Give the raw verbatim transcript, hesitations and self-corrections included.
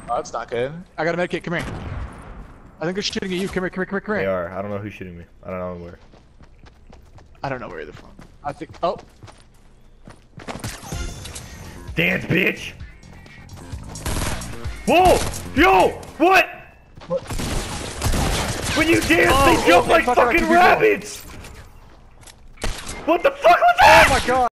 Oh, that's not good. I got a med kit. Come here. I think they're shooting at you. Come here, come here, come here, come here. They are. I don't know who's shooting me. I don't know where. I don't know where they're from. I think. Oh. Dance, bitch! Whoa! Yo! What? What? When you dance, Oh, they jump oh, like fuck, I fucking can do that. rabbits! What the fuck was that? Oh my god!